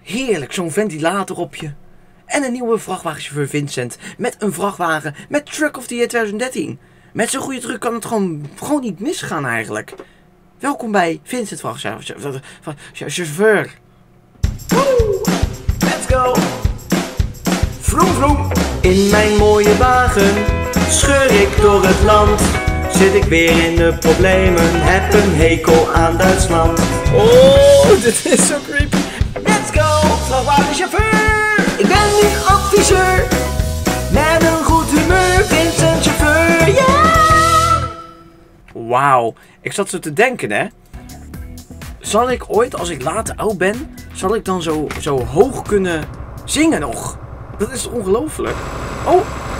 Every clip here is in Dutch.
Heerlijk, zo'n ventilator op je. En een nieuwe vrachtwagenchauffeur Vincent. Met een vrachtwagen met Truck of the Year 2013. Met zo'n goede truck kan het gewoon niet misgaan eigenlijk. Welkom bij Vincent vrachtwagenchauffeur. Let's go! Vroom vroom! In mijn mooie wagen scheur ik door het land. Zit ik weer in de problemen, heb een hekel aan Duitsland. Oh, dit is zo creepy. Let's go, vrachtwagenchauffeur. Ik ben nu adviseur. Met een goed humeur, Vincent chauffeur, yeah! Wauw, ik zat zo te denken, hè. Zal ik ooit, als ik later oud ben, zal ik dan zo hoog kunnen zingen nog? Dat is ongelooflijk. Oh.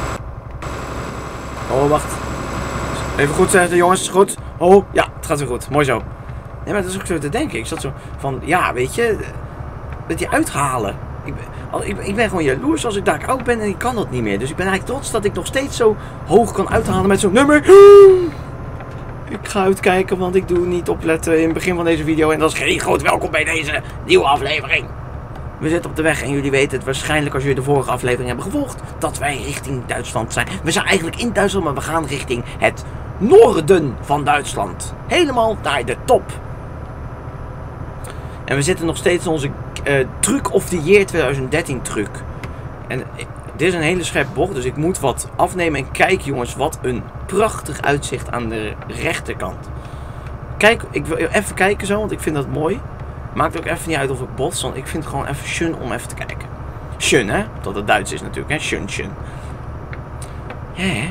Oh, wacht. Even goed zeggen, jongens. Goed. Oh, ja, het gaat weer goed. Mooi zo. Nee, maar dat is ook zo te denken. Ik zat zo van, ja, weet je, dat je uithalen. Ik ben gewoon jaloers als ik daar oud ben en ik kan dat niet meer. Dus ik ben eigenlijk trots dat ik nog steeds zo hoog kan uithalen met zo'n nummer. Ik ga uitkijken, want ik doe niet opletten in het begin van deze video. En dat is geen groot welkom bij deze nieuwe aflevering. We zitten op de weg en jullie weten het waarschijnlijk als jullie de vorige aflevering hebben gevolgd. Dat wij richting Duitsland zijn. We zijn eigenlijk in Duitsland, maar we gaan richting het noorden van Duitsland. Helemaal naar de top. En we zitten nog steeds in onze Truck of the Year 2013 truck. En dit is een hele scherpe bocht, dus ik moet wat afnemen. En kijk jongens, wat een prachtig uitzicht aan de rechterkant. Kijk, ik wil even kijken zo, want ik vind dat mooi. Maakt ook even niet uit of ik bots, want ik vind het gewoon even schön om even te kijken. Schön, hè? Dat het Duits is natuurlijk, hè? Schön, schön. Ja, hè?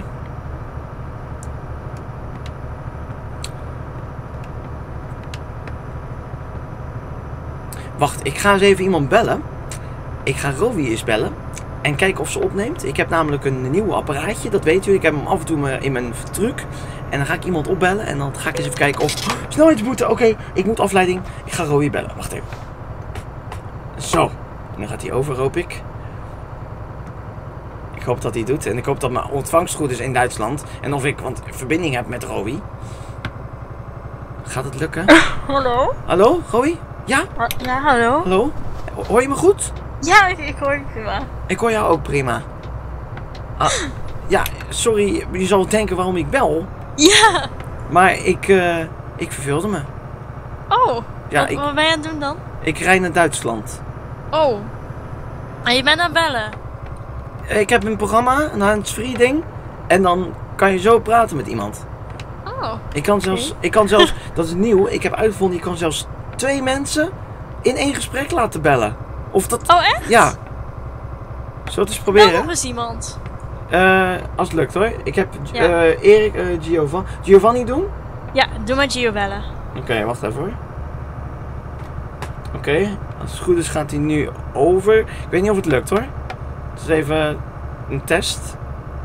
Wacht, ik ga eens even iemand bellen. Ik ga Rowie eens bellen. En kijken of ze opneemt. Ik heb namelijk een nieuw apparaatje, dat weet u. Ik heb hem af en toe in mijn truck. En dan ga ik iemand opbellen. En dan ga ik eens even kijken of... Snelheidsboete, oké. Ik moet afleiding. Ik ga Rowie bellen. Wacht even. Zo. En dan gaat hij over, hoop ik. Ik hoop dat hij het doet. En ik hoop dat mijn ontvangst goed is in Duitsland. En of ik verbinding heb met Rowie. Gaat het lukken? Hallo? Hallo, Rowie? Ja? Ja, hallo? Hallo? Hoor je me goed? Ja, ik hoor je prima. Ik hoor jou ook prima. Ah, ja, sorry, je zal denken waarom ik bel. Ja. Maar ik verveelde me. Oh, Ja, wat ben je aan het doen dan? Ik rijd naar Duitsland. Oh. En je bent aan het bellen? Ik heb een programma, een hands-free ding. En dan kan je zo praten met iemand. Oh. Ik kan zelfs, dat is nieuw, ik heb uitgevonden, je kan zelfs 2 mensen in 1 gesprek laten bellen. Of dat... Oh, echt? Ja. Zullen we het eens proberen? Bel nog eens iemand. Als het lukt hoor. Ik heb Ja. Erik, Giovanni doen? Ja, doe maar Gio bellen. Oké, wacht even hoor. Oké, als het goed is gaat hij nu over. Ik weet niet of het lukt hoor. Het is even een test.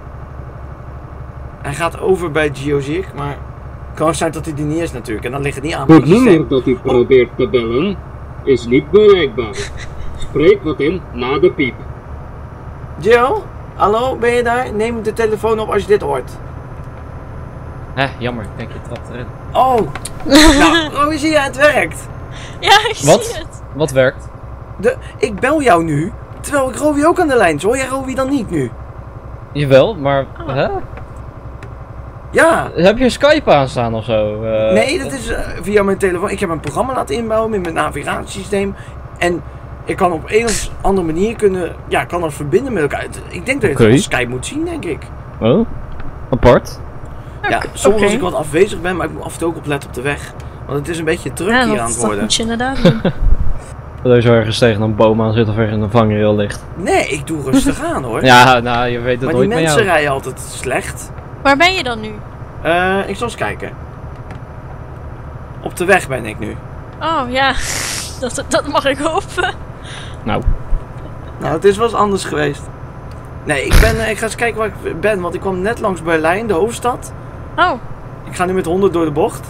Hij gaat over bij Gio, zie ik, maar het kan zijn dat hij er niet is natuurlijk. En dan ligt het niet aan Het het systeem. nummer dat u probeert te bellen is niet bereikbaar. Spreek wat in na de piep. Gio, hallo, ben je daar? Neem de telefoon op als je dit hoort. Jammer, ik denk je trapt erin. Oh, nou, Rowie, zie je, het werkt. Ja, ik zie het. Wat werkt? Ik bel jou nu, terwijl ik Rowie ook aan de lijn. Hoor jij Rowie dan niet nu? Jawel, maar... Oh. Hè? Ja. Heb je Skype aanstaan of zo? Nee, dat is via mijn telefoon. Ik heb een programma laten inbouwen in mijn navigatiesysteem. En ik kan op een of andere manier kan dat verbinden met elkaar. Ik denk dat je het op Skype moet zien, denk ik. Oh, apart. Ja, soms als ik wat afwezig ben, maar ik moet af en toe ook opletten op de weg. Want het is een beetje druk Ja, hier aan het worden. dat moet je inderdaad doen. Dat je zo ergens tegen een boom aan zit of ergens een vangrail ligt. Nee, ik doe rustig aan hoor. Ja, nou, je weet het maar nooit die met mensen jou. rijden altijd slecht. Waar ben je dan nu? Ik zal eens kijken. Op de weg ben ik nu. Oh ja, dat mag ik hopen. Nou, het is wel eens anders geweest. Nee, ik ga eens kijken waar ik ben, want ik kwam net langs Berlijn, de hoofdstad. Oh. Ik ga nu met 100 door de bocht.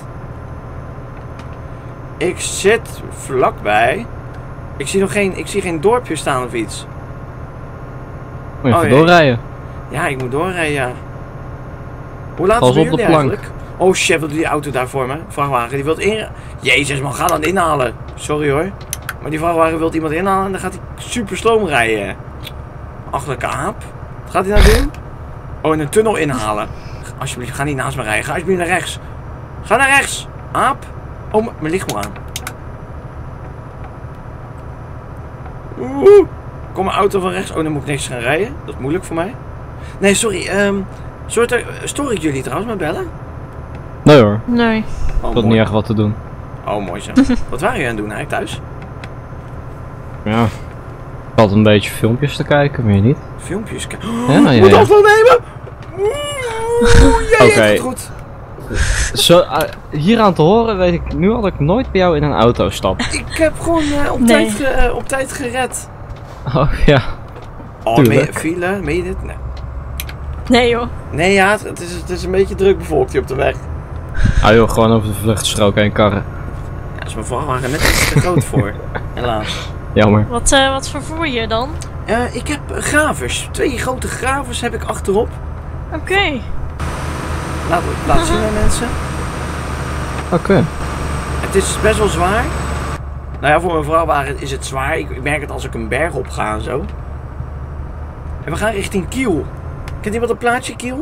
Ik zit vlakbij. Ik zie geen dorpje staan of iets. moet je even ja. doorrijden. Ja, ik moet doorrijden, ja. Hoe laat Gas zijn op de jullie plank. eigenlijk? Oh chef, wat doet die auto daar voor me? Vrachtwagen, die wil in... Jezus man, ga dan inhalen. Sorry hoor. Maar die vrachtwagen wil iemand inhalen en dan gaat hij super sloom rijden. Achterlijke aap. Wat gaat hij nou doen? Oh, in een tunnel inhalen. Alsjeblieft, ga niet naast me rijden. Ga alsjeblieft naar rechts. Ga naar rechts. Aap. Oh, mijn licht moet aan. Oeh. Kom mijn auto van rechts. Oh, dan moet ik niks gaan rijden. Dat is moeilijk voor mij. Nee, sorry. Stoor ik jullie trouwens met bellen? Nee hoor, Nee. Oh, ik had niet echt wat te doen. Oh, mooi zo. Wat waren jullie aan het doen eigenlijk thuis? Ja. Ik had een beetje filmpjes te kijken, meer niet. Filmpjes kijken. Ja. Moet afstand nemen! Oké. Goed. Zo, hieraan te horen weet ik nu al dat ik nooit bij jou in een auto stap. Ik heb gewoon Nee. op tijd gered. Oh ja. Oh, Tuurlijk. file, meen je dit? Nee. Nee joh. Nee, ja, het is een beetje druk bevolkt hier op de weg. Ah joh, gewoon over de vluchtstrook heen karren. Ja, daar is mijn vrachtwagen net iets te groot voor. Helaas. Jammer. Wat vervoer je dan? Ik heb gravers. 2 grote gravers heb ik achterop. Oké. Laat zien aan mensen. Oké. Het is best wel zwaar. Nou ja, voor mijn vrachtwagen is het zwaar. Ik merk het als ik een berg op ga en zo. En we gaan richting Kiel. Kent iemand een plaatsje Kiel?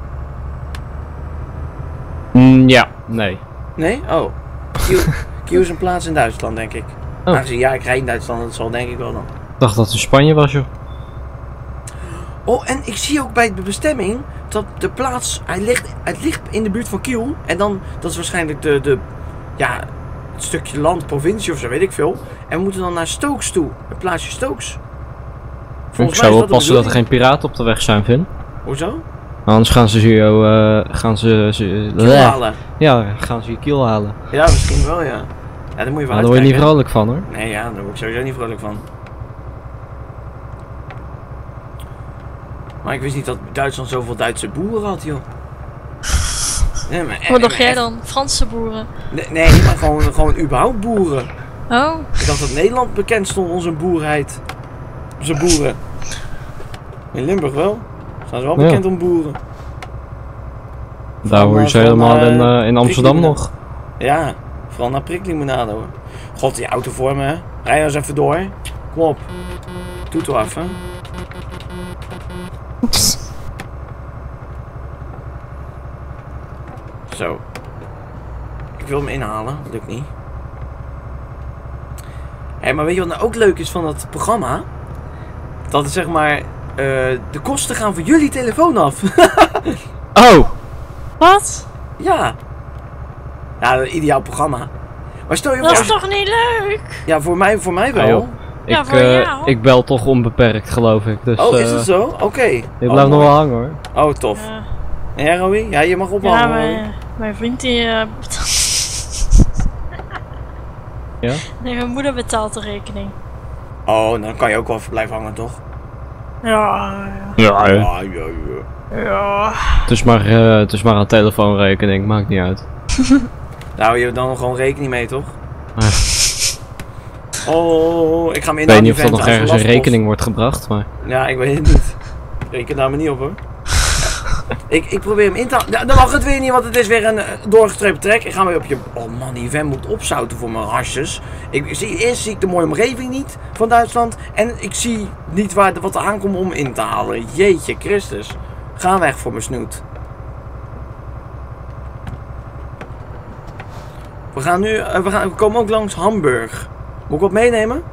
Ja, nee. Nee? Oh. Kiel is een plaats in Duitsland, denk ik. Oh. Aangezien, ja, ik rijd in Duitsland, dat zal denk ik wel dan. Ik dacht dat het in Spanje was joh. Oh, en ik zie ook bij de bestemming dat de plaats, het ligt in de buurt van Kiel. En dan, dat is waarschijnlijk het stukje land, provincie of zo, weet ik veel. En we moeten dan naar Stokes toe, het plaatsje Stokes. Ik zou wel passen dat er geen piraten op de weg zijn, Vin. Hoezo? Anders gaan ze je, Kiel halen. Ja, gaan ze je kiel halen. Ja, misschien wel, ja. Ja, daar moet je wel Maar daar word je niet uitkijken. vrolijk van hoor. Nee, ja, daar word ik sowieso niet vrolijk van. Maar ik wist niet dat Duitsland zoveel Duitse boeren had, joh. Nee, maar Wat dacht jij echt- dan? Franse boeren? Nee, maar gewoon überhaupt boeren. Oh. Ik dacht dat Nederland bekend stond om zijn boerheid. Zijn boeren. In Limburg wel. Staan ze wel Ja. bekend om boeren. Daar hoor je ze van, helemaal in Amsterdam priklimonade. nog. Ja, vooral naar priklimonade hoor. God, die auto voor me, hè. Rij eens even door. Kom op. Doe toch even. Zo. Ik wil hem inhalen, lukt niet. Hé, maar weet je wat nou ook leuk is van dat programma? Dat het zeg maar, de kosten gaan van jullie telefoon af. Oh! Wat? Ja. Ja, een ideaal programma. Maar stel je Dat is voor... toch niet leuk? Ja, voor mij wel. Ah, joh. Ja, Ik, voor jou. ik bel toch onbeperkt geloof ik. Dus, Oh, is het zo? Oké. Ik Oh, blijf nog mooi. wel hangen hoor. Oh, tof. Ja, En jij, Rowie? Ja, je mag ja ophangen. Rowie. mijn vriend die... Ja? Nee, mijn moeder betaalt de rekening. Oh, dan kan je ook wel even blijven hangen, toch? Ja, Ja, Ja. ja. het is maar een telefoonrekening, maakt niet uit. Daar hou je dan gewoon rekening mee, toch? Ah. Oh, ik ga me Ik in weet niet of er nog ergens een rekening wordt gebracht, maar... Ja, ik weet het niet. Reken daar maar niet op, hoor. Ik probeer hem in te halen. Dan mag het weer niet, want het is weer een doorgestreepte trek. Ik ga weer op je... Oh man, die vent moet opzouten voor mijn harsjes. Eerst zie ik de mooie omgeving niet van Duitsland. En ik zie niet wat er aankomt om in te halen. Jeetje Christus. Ga weg voor mijn snoet. We gaan nu... we komen ook langs Hamburg. Moet ik wat meenemen?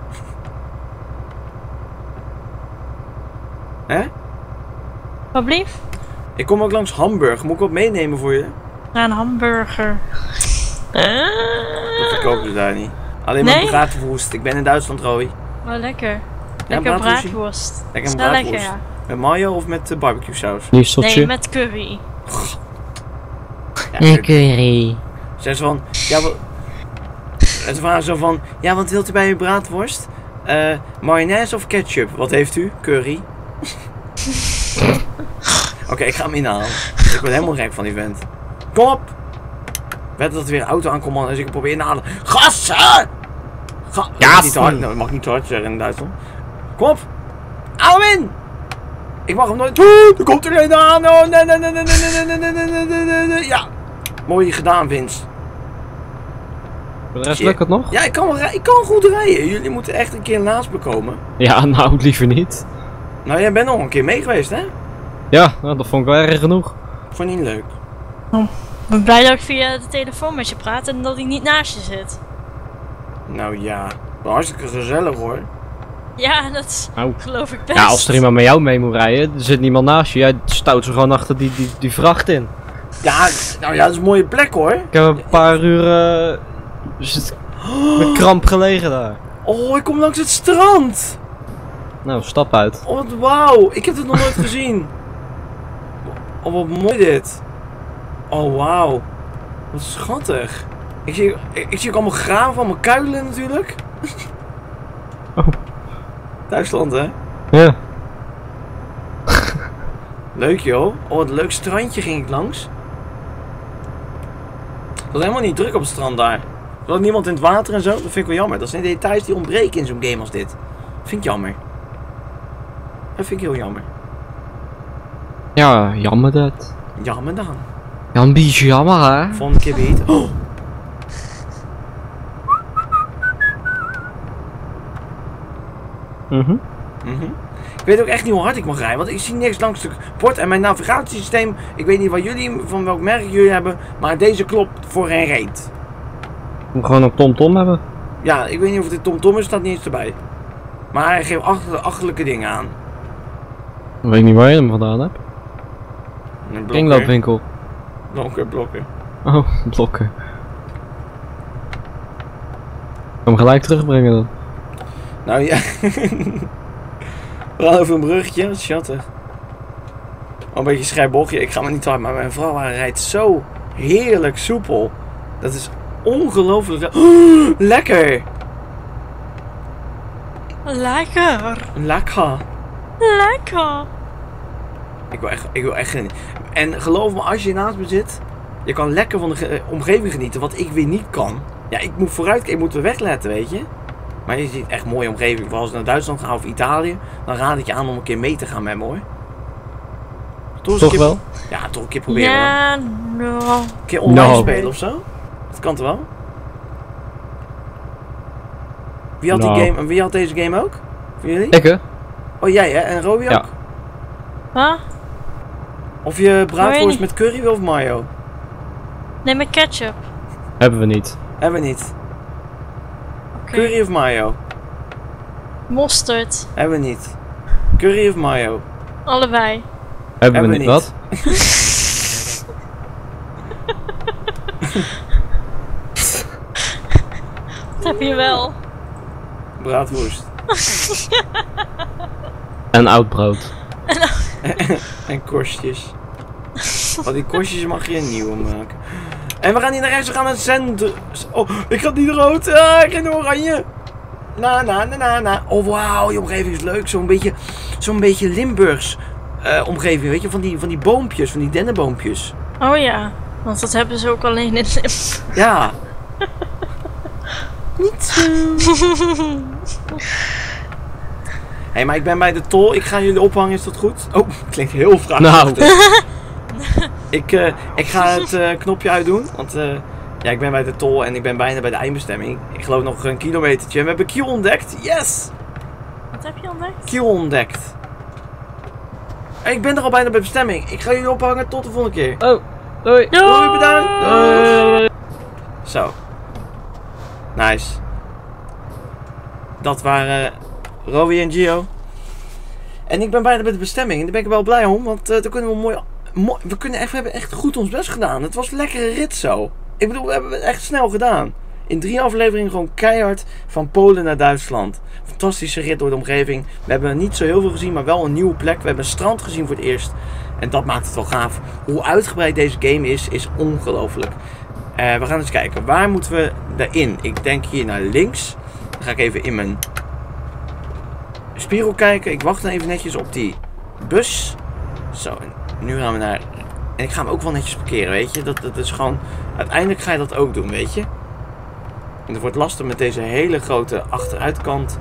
Hè? Wat blief? Ik kom ook langs Hamburg. Moet ik wat meenemen voor je? Naar een hamburger. Dat verkopen ze daar niet. Alleen maar Nee? braadworst. Ik ben in Duitsland, Roy. Wel lekker. Ja, Lekker braadworstje. braadworst. Lekker een Is wel braadworst. lekker, ja. Met mayo of met barbecue saus? Liefsteltje. Nee, met curry. Ja, curry. Zeg ze van, ja, en ze vragen zo van, ja, wat wilt u bij uw braadworst? Mayonaise of ketchup? Wat heeft u? Curry. Oké, ik ga hem inhalen. Ik ben helemaal gek van die vent. Kom op! Weet dat er weer een auto aankomt, man, dus ik probeer in te halen. Gassen! Mag niet te hard, nou, mag niet te hard zeggen in Duitsland. Kom op! Hou hem in! Ik mag hem nooit... Er komt er een aan! Oh, nee, nee, nee, nee, nee, nee, nee, nee, nee, nee, nee, nee. Ja! Mooi gedaan, Vince. Voor de rest lukt het nog? Ja, ik kan goed rijden. Jullie moeten echt een keer naast me komen. Ja, nou liever niet. Nou, jij bent nog een keer mee geweest, hè? Ja, nou, dat vond ik wel erg genoeg. Vond je niet leuk? Ik ben blij dat ik via de telefoon met je praat en dat ik niet naast je zit. Nou ja, wel hartstikke gezellig hoor. Ja, dat Nou. geloof ik best. Ja, als er iemand met jou mee moet rijden, er zit niemand naast je. Jij stout ze gewoon achter die vracht in. Ja, nou ja, dat is een mooie plek hoor. Ik heb een paar uur met kramp gelegen daar. Oh, ik kom langs het strand. Nou, stap uit. Oh, wat wauw. Ik heb het nog nooit gezien. Oh, wat mooi dit. Oh, wauw. Wat schattig. Ik zie ook allemaal graven van mijn kuilen natuurlijk. Oh. Duitsland, hè? Ja. Leuk joh. Oh, wat een leuk strandje ging ik langs. Het was helemaal niet druk op het strand daar. Er was niemand in het water en zo. Dat vind ik wel jammer. Dat zijn details die ontbreken in zo'n game als dit. Vind ik jammer. Dat vind ik heel jammer. Ja, jammer dat. Jammer dan. Ja, een beetje jammer hè. Volgende keer weer. Oh. Ik weet ook echt niet hoe hard ik mag rijden, want ik zie niks langs het bord en mijn navigatiesysteem, ik weet niet wat jullie, van welk merk jullie hebben, maar deze klopt voor geen reet. Moet gewoon een TomTom hebben. Ja, ik weet niet of dit TomTom is, staat niet eens erbij. Maar hij geeft achterlijke dingen aan. Ik weet niet waar je hem vandaan hebt. Een Kringloopwinkel. blokken. Oh, blokken. Ik kan hem gelijk terugbrengen dan. Nou ja. We gaan over een bruggetje, dat is schattig. Oh, een beetje schrijf bochtje, ik ga me niet hard, maar mijn vrouw rijdt zo heerlijk soepel. Dat is ongelooflijk. Oh, lekker! Lekker. Lekker! Lekker. Ik wil echt genieten. En geloof me, als je naast me zit, je kan lekker van de omgeving genieten, wat ik weer niet kan. Ja, ik moet vooruit, ik moet de weg letten, weet je. Maar je ziet echt mooie omgeving. Vooral als we naar Duitsland gaan of Italië, dan raad ik je aan om een keer mee te gaan met me hoor. Toch wel? Ja, toch een keer proberen. Ja, no. Een keer online No. spelen of zo? Dat kan toch wel? Wie had, Nou. die game, wie had deze game ook? Voor jullie? Ik hè? Oh jij hè? En Roby ook? Ja. Wat? Of je braadworst niet. met curry wil of mayo? Nee, met ketchup. Hebben we niet. Hebben we niet. Oké. Curry of mayo? Mosterd. Hebben we niet. Curry of mayo? Allebei. Hebben we we niet. niet. Wat? Dat heb je wel. Braadworst. En oud brood. En korstjes. Oh, die korstjes mag je een nieuwe maken. En we gaan niet naar rechts, we gaan naar het centrum. Oh, ik ga niet rood. Ah, ik ga naar oranje. Na. Oh, wauw, die omgeving is leuk. Zo'n beetje Limburgs omgeving, weet je. Van die boompjes, van die dennenboompjes. Oh ja, want dat hebben ze ook alleen in Limburg. Ja. Niet zo. Hé, maar ik ben bij de tol. Ik ga jullie ophangen, is dat goed? Oh, klinkt heel vraagachtig. Nou. Ik ga het knopje uitdoen, want ja, ik ben bij de tol en ik ben bijna bij de eindbestemming. Ik geloof nog een kilometertje. We hebben Kiel ontdekt. Yes! Wat heb je ontdekt? Kiel ontdekt. En ik ben er al bijna bij bestemming. Ik ga jullie ophangen. Tot de volgende keer. Oh, doei. Doei, bedankt. Doei. Zo. Nice. Dat waren Rowie en Gio. En ik ben bijna bij de bestemming. En daar ben ik wel blij om, want dan kunnen we we hebben echt goed ons best gedaan. Het was een lekkere rit zo. Ik bedoel, we hebben het echt snel gedaan. In 3 afleveringen gewoon keihard van Polen naar Duitsland. Fantastische rit door de omgeving. We hebben niet zo heel veel gezien, maar wel een nieuwe plek. We hebben een strand gezien voor het eerst. En dat maakt het wel gaaf. Hoe uitgebreid deze game is ongelooflijk. We gaan eens kijken. Waar moeten we daarin? Ik denk hier naar links. Dan ga ik even in mijn spiegel kijken. Ik wacht dan even netjes op die bus. Zo, en nu gaan we naar... En ik ga hem ook wel netjes parkeren, weet je. Dat is gewoon... Uiteindelijk ga je dat ook doen, weet je. En het wordt lastig met deze hele grote achteruitkant.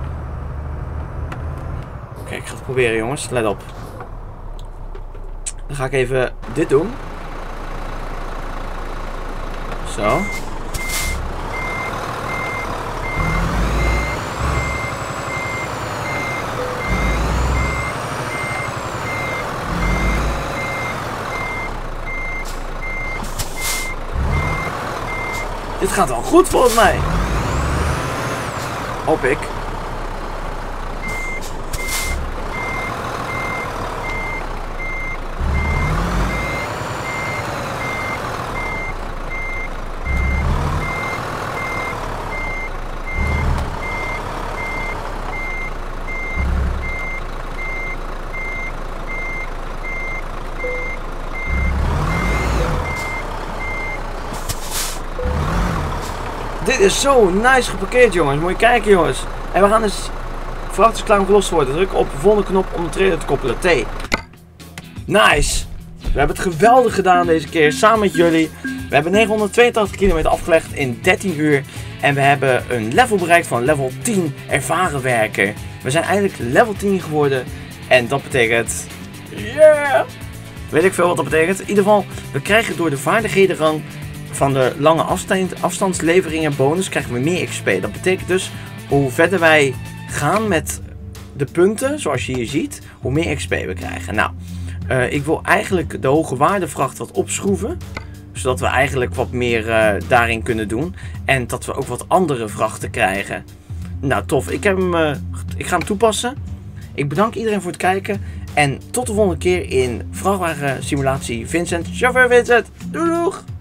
Oké, ik ga het proberen, jongens. Let op. Dan ga ik even dit doen. Zo. Dit gaat wel goed volgens mij. Hoop ik. Dit is zo nice geparkeerd, jongens. Moet je kijken, jongens. En we gaan dus... Vracht is klaar om gelost te worden. Druk op de volgende knop om de trailer te koppelen. T. Nice. We hebben het geweldig gedaan deze keer. Samen met jullie. We hebben 982 kilometer afgelegd in 13 uur. En we hebben een level bereikt van level 10 ervaren werker. We zijn eigenlijk level 10 geworden. En dat betekent... Yeah! Weet ik veel wat dat betekent. In ieder geval, we krijgen door de vaardighedenrang van de lange afstandsleveringen bonus krijgen we meer XP. Dat betekent dus, hoe verder wij gaan met de punten, zoals je hier ziet, hoe meer XP we krijgen. Nou, ik wil eigenlijk de hoge waardevracht wat opschroeven. Zodat we eigenlijk wat meer daarin kunnen doen. En dat we ook wat andere vrachten krijgen. Nou, tof. Ik ga hem toepassen. Ik bedank iedereen voor het kijken. En tot de volgende keer in Vrachtwagen Simulatie Vincent. Chauffeur Vincent. Doei doeg!